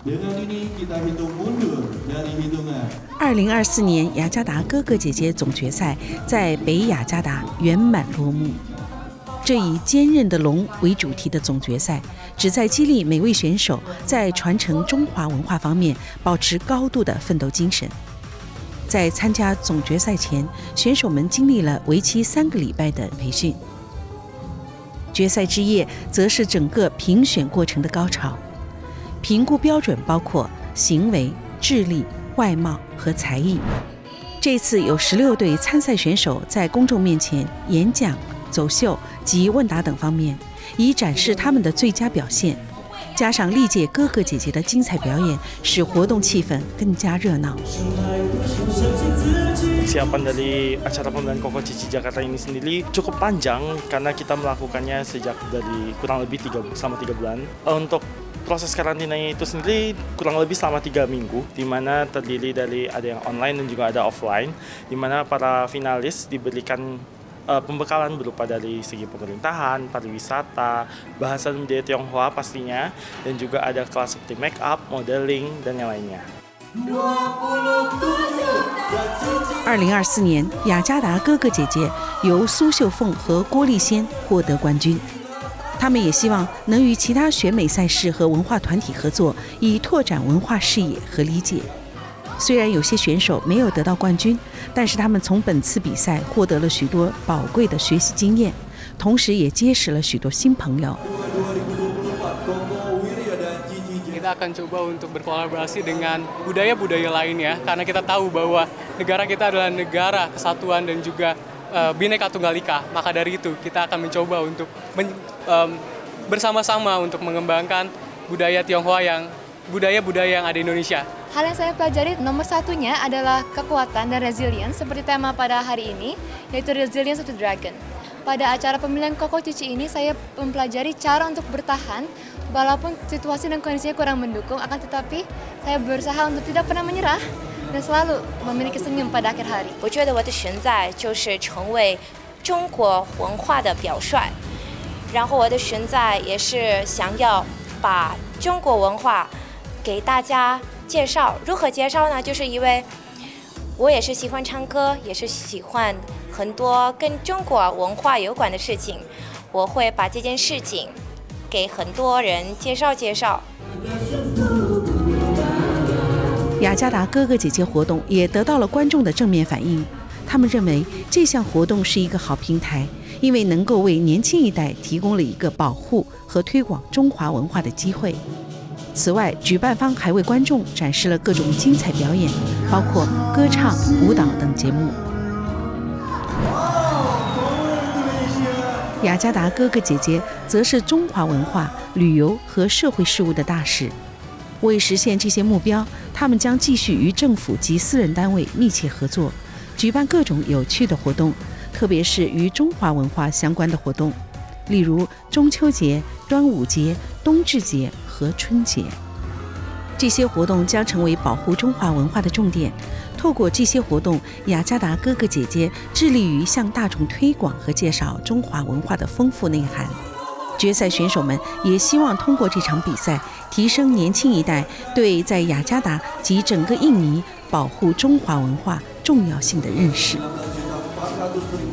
2024年雅加达哥哥姐姐总决赛在北雅加达圆满落幕。这以坚韧的龙为主题的总决赛，旨在激励每位选手在传承中华文化方面保持高度的奋斗精神。在参加总决赛前，选手们经历了为期3个礼拜的培训。决赛之夜则是整个评选过程的高潮。评估标准包括行为、智力、外貌和才艺。这次有16对参赛选手在公众面前演讲、走秀及问答等方面，以展示他们的最佳表现。加上历届哥哥姐姐的精彩表演，使活动气氛更加热闹。 Persiapan dari acara pemilihan Koko Cici Jakarta ini sendiri cukup panjang karena kita melakukannya sejak dari kurang lebih selama 3 bulan. Untuk proses karantina itu sendiri kurang lebih selama 3 minggu, di mana terdiri dari ada yang online dan juga ada offline, di mana para finalis diberikan pembekalan berupa dari segi pemerintahan, pariwisata, bahasa dan budaya Tionghoa pastinya, dan juga ada kelas seperti make up, modeling, dan yang lainnya. 2024年雅加达哥哥姐姐由苏秀凤和郭丽仙获得冠军。他们也希望能与其他选美赛事和文化团体合作，以拓展文化视野和理解。虽然有些选手没有得到冠军，但是他们从本次比赛获得了许多宝贵的学习经验，同时也结识了许多新朋友。 Kita akan coba untuk berkolaborasi dengan budaya-budaya lainnya, karena kita tahu bahwa negara kita adalah negara kesatuan dan juga Bhinneka Tunggal Ika. Maka dari itu kita akan mencoba untuk bersama-sama untuk mengembangkan budaya Tionghoa budaya-budaya yang ada di Indonesia. Hal yang saya pelajari nomor satunya adalah kekuatan dan resilience seperti tema pada hari ini, yaitu Resilience of the Dragon. Pada acara pemilihan Koko Cici ini saya mempelajari cara untuk bertahan walaupun situasi dan kondisinya kurang mendukung, akan tetapi saya berusaha untuk tidak pernah menyerah dan selalu memiliki senyum pada akhir hari. 我觉得我的选在就是成为中国文化的表率，然后我的选在也是想要把中国文化给大家介绍。如何介绍呢？就是因为我也是喜欢唱歌，也是喜欢很多跟中国文化有关的事情，我会把这件事情给很多人介绍。 雅加达哥哥姐姐活动也得到了观众的正面反应，他们认为这项活动是一个好平台，因为能够为年轻一代提供了一个保护和推广中华文化的机会。此外，举办方还为观众展示了各种精彩表演，包括歌唱、舞蹈等节目。雅加达哥哥姐姐则是中华文化、旅游和社会事务的大使。为实现这些目标，他们将继续与政府及私人单位密切合作，举办各种有趣的活动，特别是与中华文化相关的活动，例如中秋节、端午节、冬至节和春节。这些活动将成为保护中华文化的重点。透过这些活动，雅加达哥哥姐姐致力于向大众推广和介绍中华文化的丰富内涵。决赛选手们也希望通过这场比赛，提升年轻一代对在雅加达及整个印尼保护中华文化重要性的认识。